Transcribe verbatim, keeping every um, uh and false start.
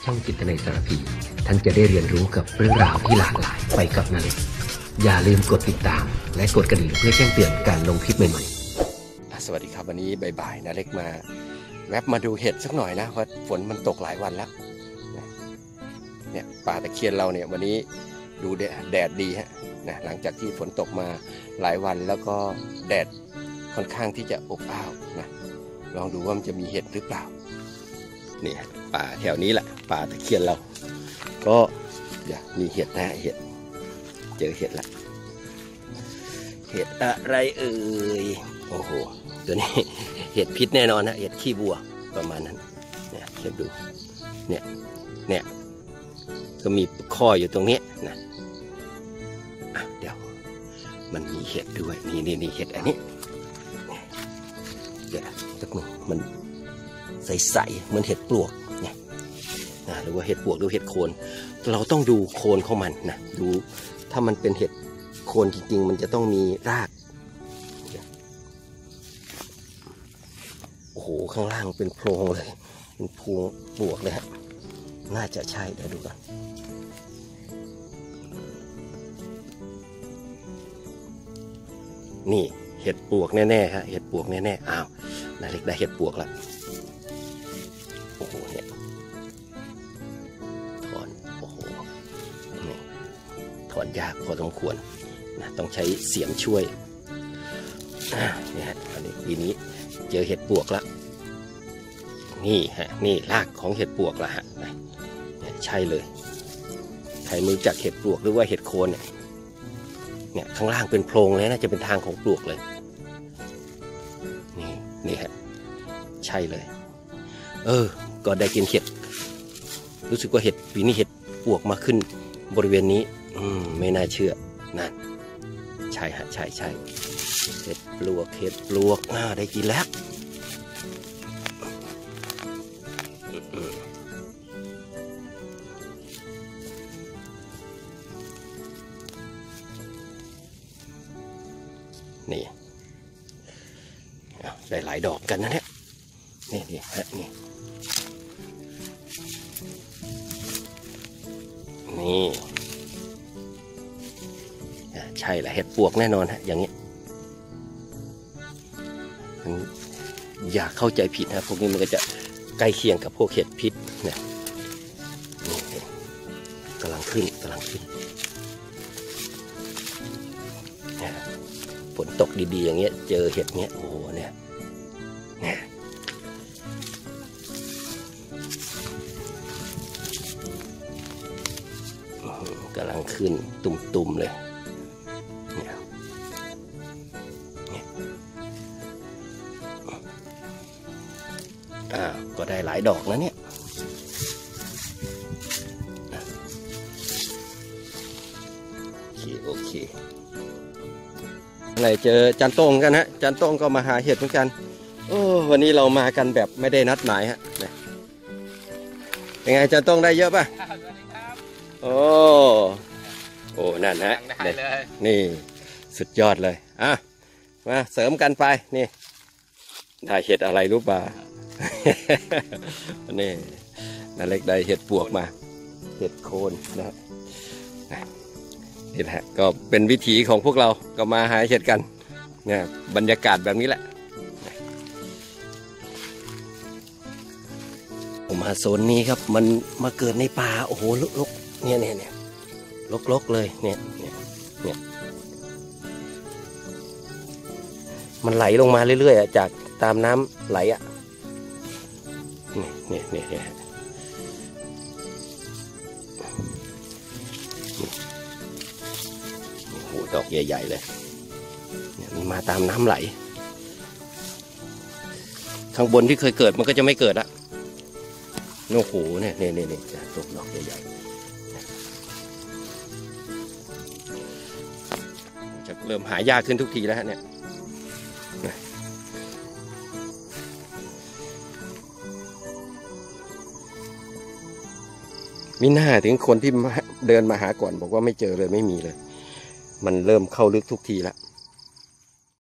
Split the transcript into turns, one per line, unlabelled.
ช่องจิตในสารพีท่านจะได้เรียนรู้กับเรื่องราวที่หลากหลายไปกับนาเล็กอย่าลืมกดติดตามและกดกระดิ่งเพื่อแจ้งเตือนการลงคลิปใหม่ๆสวัสดีครับวันนี้บ่ายๆนาเล็กมาแวบมาดูเห็ดสักหน่อยนะเพราะฝนมันตกหลายวันแล้วเนี่ยป่าตะเคียนเราเนี่ยวันนี้ดูแดดดีฮะนะหลังจากที่ฝนตกมาหลายวันแล้วก็แดดค่อนข้างที่จะอบอ้าวนะลองดูว่ามันจะมีเห็ดหรือเปล่านี่ป่าแถวนี้แหละป่าตะเคียนเราก็อยากมีเห็ดนะเห็ดเจอเห็ดละเห็ดอะไรเอ่ยโอ้โหตัวนี้เห็ดพิษแน่นอนนะเห็ดขี้บัวประมาณนั้นเนี่ยเห็ดดูเนี่ยเนี่ยก็มีข้ออยู่ตรงนี้นะอ่ะเดี๋ยวมันมีเห็ดด้วยนี่นี่นี่เห็ดอันนี้เดี๋ยวสักหนึ่งมันใสๆเหมือนเห็ดปลวกเนี่ยนะหรือว่าเห็ดปลวกหรือเห็ดโคนเราต้องดูโคนของมันนะดูถ้ามันเป็นเห็ดโคนจริงๆมันจะต้องมีรากโอ้โหข้างล่างเป็นโพรงเลยเป็นพวงปลวกเลยฮะน่าจะใช่เดี๋ยวดูก่อนนี่เห็ดปลวกแน่ๆฮะเห็ดปลวกแน่ๆอ้าวนาเล็กได้เห็ดปลวกแล้วโอ้โหเนี่ยถอนโอ้โหนี่ถอนยากพอสมควรนะต้องใช้เสียมช่วยอ่าเนี่ยฮะอันนี้ปีนี้เจอเห็ดปลวกแล้วนี่ฮะนี่รากของเห็ดปลวกละฮะใช่เลยใครมือจักเห็ดปลวกหรือว่าเห็ดโคนเนี่ยเนี่ยข้างล่างเป็นโพรงเลยน่าจะเป็นทางของปลวกเลยนี่นี่ฮะใช่เลยเออก็ได้กินเห็ดรู้สึกว่าเห็ดปีนี้เห็ดปลวกมาขึ้นบริเวณนี้อืมไม่น่าเชื่อนั่นใช่ฮะใช่ใช่เห็ดปลวกเห็ดปลวกอ่าได้กินแล้วนี่ได้หลายดอกกันนะเนี่ยนี่นี่ฮะนี่นี่ใช่แหละเห็ดปวกแน่นอนฮะอย่างนี้อย่าเข้าใจผิดนะพวกนี้มันก็จะใกล้เคียงกับพวกเห็ดพิษเนี่ยนี่กำลังขึ้นกำลังขึ้นฝนตกดีๆอย่างเงี้ยเจอเห็ดเงี้ยโอ้โหเนี่ยเนี่ยกำลังขึ้นตุ่มๆเลยเนี่ยเนี่ยอ่าก็ได้หลายดอกแล้วเนี่ยโอเคโอเคอะไรเจอจันโต้งกันฮะจันโต้งก็มาหาเห็ดเหมือนกันโอ้วันนี้เรามากันแบบไม่ได้นัดหมายฮะเป็นไงจันโต้งได้เยอะป่ะโอ้โอ้นั่นฮะนี่สุดยอดเลยอ่ะมาเสริมกันไปนี่ได้เห็ดอะไรรู้ป่ะ นี่นาเล็กได้เห็ดปวกมาเห็ดโคนนะนี่แหละก็เป็นวิถีของพวกเราก็มาหาเห็ดกันเนี่ยบรรยากาศแบบนี้แหละผมมาโซนนี้ครับมันมาเกิดในป่าโอ้โหลกๆเนี่ยเนี่ยเนี่ยลกๆเลยเนี่ยเนี่ยเนี่ยมันไหลลงมาเรื่อยๆจากตามน้ำไหลอ่ะเนี่ยเนี่ยเนี่ยดอกใหญ่ๆเลยเนี่ยมันมาตามน้ำไหลข้างบนที่เคยเกิดมันก็จะไม่เกิดละโอ้โหเนี่ยเนี่ยเนี่ยเนี่ยตัวดอกใหญ่ๆจะเริ่มหายากขึ้นทุกทีแล้วเนี่ยมีหน้าถึงคนที่เดินมาหาก่อนบอกว่าไม่เจอเลยไม่มีเลยมันเริ่มเข้าลึกทุกทีแล้ว